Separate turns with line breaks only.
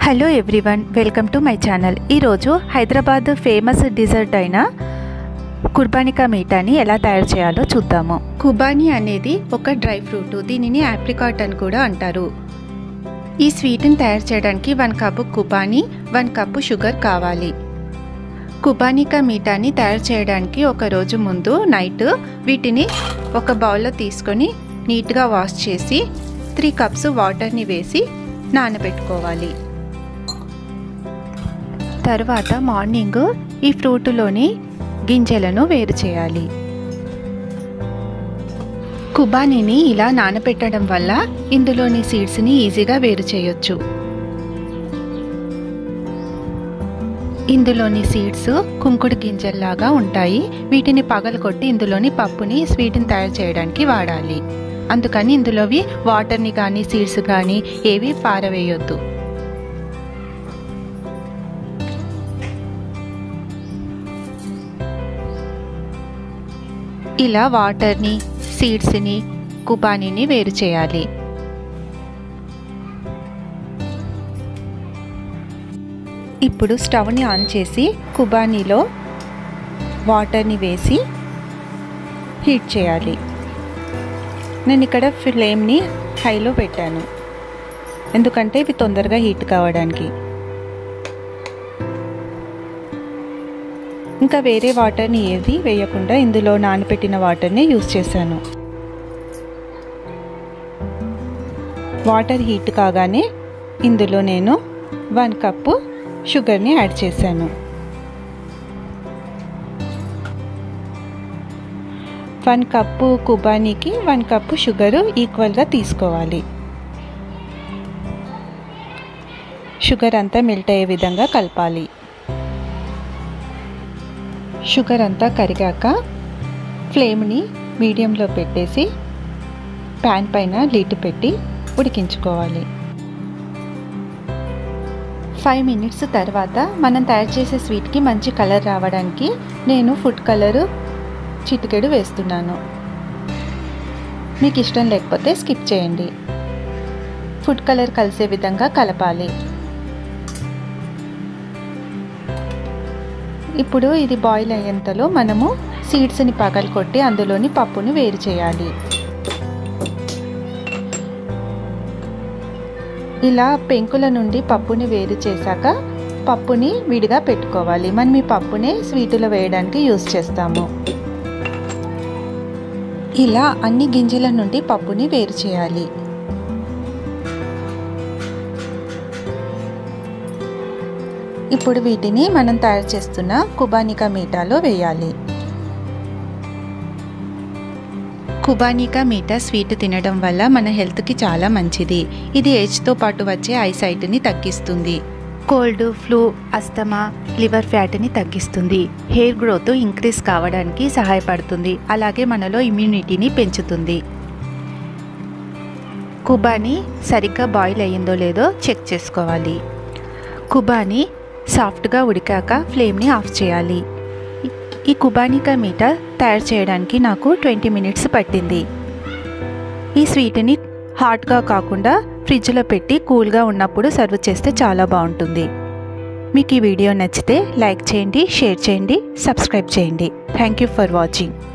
Hello everyone, welcome to my channel. ఈరోజు Hyderabad famous desert అయిన కుర్బానీ కా మీఠాని ఎలా తయారు చేయాలో చూద్దాము. కుర్బానీ అనేది ఒక డ్రై ఫ్రూట్. దీనిని ఆప్రికాట్ అని కూడా అంటారు. ఈ స్వీట్ని తయారు చేయడానికి 1 కప్పు కుర్బానీ, 1 కప్పు షుగర్ కావాలి. కుర్బానీ కా మీఠాని తయారు చేయడానికి ఒక రోజు ముందు నైట్ వీటిని ఒక బౌల్లో తీసుకొని నీట్గా వాష్ చేసి 3 కప్స్ వాటర్ని వేసి నానబెట్టుకోవాలి. తర్వాత మార్నింగ్ ఈ ఫ్రూట్లోని గింజలను వేరు చేయాలి. కుర్బానీని ఇలా నానబెట్టడం వల్ల ఇందులోని సీడ్స్ని ఈజీగా వేరు చేయొచ్చు. ఇందులోని సీడ్స్ కుంకుడు గింజల్లాగా ఉంటాయి. వీటిని పగలగొట్టి ఇందులోని పప్పుని స్వీట్ని తయారు చేయడానికి వాడాలి. అందుకని ఇందులోవి వాటర్ని కానీ సీడ్స్ కానీ ఏవి పారవేయొద్దు. ఇలా వాటర్ని, సీడ్స్ని, కుర్బానీని వేరు చేయాలి. ఇప్పుడు స్టవ్ని ఆన్ చేసి కుర్బానీలో వాటర్ని వేసి హీట్ చేయాలి. నేను ఇక్కడ ఫ్లేమ్ని హైలో పెట్టాను, ఎందుకంటే ఇవి తొందరగా హీట్ కావడానికి. ఇంకా వేరే వాటర్ని ఏది వేయకుండా ఇందులో నానబెట్టిన వాటర్ని యూజ్ చేశాను. వాటర్ హీట్ కాగానే ఇందులో నేను 1 కప్పు షుగర్ని యాడ్ చేశాను. 1 కప్పు కుర్బానీకి 1 కప్పు షుగరు ఈక్వల్గా తీసుకోవాలి. షుగర్ అంతా మెల్ట్ అయ్యే విధంగా కలపాలి. షుగర్ అంతా కరిగాక ఫ్లేమ్ని మీడియంలో పెట్టేసి ప్యాన్ పైన లిడ్ పెట్టి ఉడికించుకోవాలి. 5 మినిట్స్ తర్వాత మనం తయారు చేసే స్వీట్కి మంచి కలర్ రావడానికి నేను ఫుడ్ కలరు చిటికెడు వేస్తున్నాను. మీకు ఇష్టం లేకపోతే స్కిప్ చేయండి. ఫుడ్ కలర్ కలిసే విధంగా కలపాలి. ఇప్పుడు ఇది బాయిల్ అయ్యేంతలో మనము సీడ్స్ని పగలగొట్టి అందులోని పప్పుని వేరు చేయాలి. ఇలా పెంకుల నుండి పప్పుని వేరు చేశాక పప్పుని విడిగా పెట్టుకోవాలి. మనం ఈ పప్పునే స్వీటులో వేయడానికి యూజ్ చేస్తాము. ఇలా అన్ని గింజల నుండి పప్పుని వేరు చేయాలి. ఇప్పుడు వీటిని మనం తయారు చేస్తున్న కుర్బానీ కా మీఠాలో వేయాలి. కుర్బానీ కా మీఠా స్వీట్ తినడం వల్ల మన హెల్త్కి చాలా మంచిది. ఇది ఏజ్తో పాటు వచ్చే ఐసైట్ని తగ్గిస్తుంది. కోల్డ్, ఫ్లూ, అస్తమా, లివర్ ఫ్యాట్ని తగ్గిస్తుంది. హెయిర్ గ్రోత్ ఇంక్రీజ్ కావడానికి సహాయపడుతుంది. అలాగే మనలో ఇమ్యూనిటీని పెంచుతుంది. కుర్బానీ సరిగ్గా బాయిల్ అయ్యిందో లేదో చెక్ చేసుకోవాలి. కుర్బానీ సాఫ్ట్గా ఉడికాక ఫ్లేమ్ని ఆఫ్ చేయాలి. ఈ కుర్బానీ కా మీఠా తయారు చేయడానికి నాకు 20 మినిట్స్ పట్టింది. ఈ స్వీట్ని హాట్గా కాకుండా ఫ్రిడ్జ్లో పెట్టి కూల్గా ఉన్నప్పుడు సర్వ్ చేస్తే చాలా బాగుంటుంది. మీకు ఈ వీడియో నచ్చితే లైక్ చేయండి, షేర్ చేయండి, సబ్స్క్రైబ్ చేయండి. Thank you for watching.